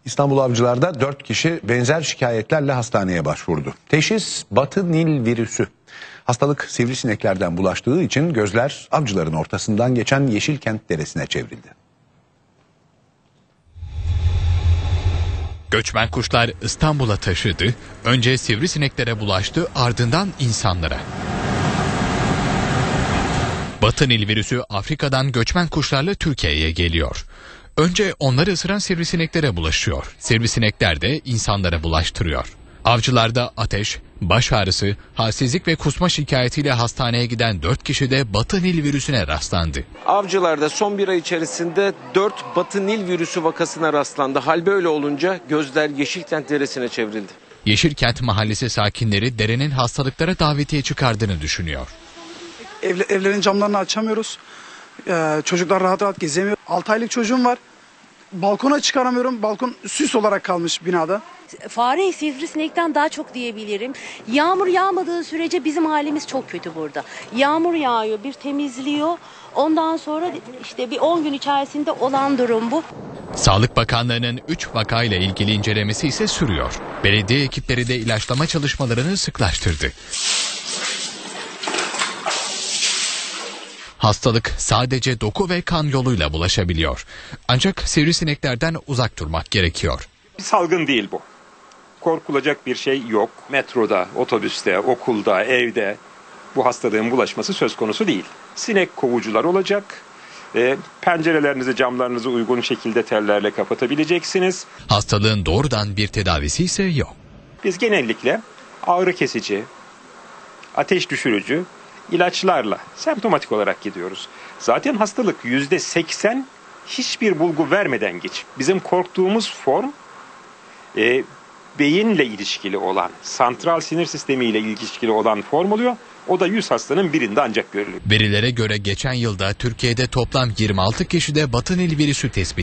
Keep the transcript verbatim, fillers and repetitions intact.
İstanbul Avcılar'da dört kişi benzer şikayetlerle hastaneye başvurdu. Teşhis Batı Nil virüsü. Hastalık sivrisineklerden bulaştığı için gözler Avcılar'ın ortasından geçen Yeşilkent Deresi'ne çevrildi. Göçmen kuşlar İstanbul'a taşıdı, önce sivrisineklere bulaştı, ardından insanlara. Batı Nil virüsü Afrika'dan göçmen kuşlarla Türkiye'ye geliyor. Önce onları ısıran sivrisineklere bulaşıyor. Sivrisinekler de insanlara bulaştırıyor. Avcılar'da ateş, baş ağrısı, halsizlik ve kusma şikayetiyle hastaneye giden dört kişi de Batı Nil virüsüne rastlandı. Avcılar'da son bir ay içerisinde dört Batı Nil virüsü vakasına rastlandı. Hal böyle olunca gözler Yeşilkent Deresi'ne çevrildi. Yeşilkent mahallesi sakinleri derenin hastalıklara davetiye çıkardığını düşünüyor. Ev, evlerin camlarını açamıyoruz. Ee, çocuklar rahat rahat gezemiyor. altı aylık çocuğum var. Balkona çıkaramıyorum. Balkon süs olarak kalmış binada. Fare, sivrisinekten daha çok diyebilirim. Yağmur yağmadığı sürece bizim halimiz çok kötü burada. Yağmur yağıyor, bir temizliyor. Ondan sonra işte bir on gün içerisinde olan durum bu. Sağlık Bakanlığı'nın üç vakayla ilgili incelemesi ise sürüyor. Belediye ekipleri de ilaçlama çalışmalarını sıklaştırdı. Hastalık sadece doku ve kan yoluyla bulaşabiliyor. Ancak sivrisineklerden uzak durmak gerekiyor. Bir salgın değil bu. Korkulacak bir şey yok. Metroda, otobüste, okulda, evde bu hastalığın bulaşması söz konusu değil. Sinek kovucular olacak. E, pencerelerinizi, camlarınızı uygun şekilde tellerle kapatabileceksiniz. Hastalığın doğrudan bir tedavisi ise yok. Biz genellikle ağrı kesici, ateş düşürücü ilaçlarla semptomatik olarak gidiyoruz. Zaten hastalık yüzde seksen hiçbir bulgu vermeden geç. Bizim korktuğumuz form e, beyinle ilişkili olan, santral sinir sistemiyle ilişkili olan form oluyor. O da yüz hastanın birinde ancak görülüyor. Verilere göre geçen yılda Türkiye'de toplam yirmi altı kişide Batı Nil virüsü tespit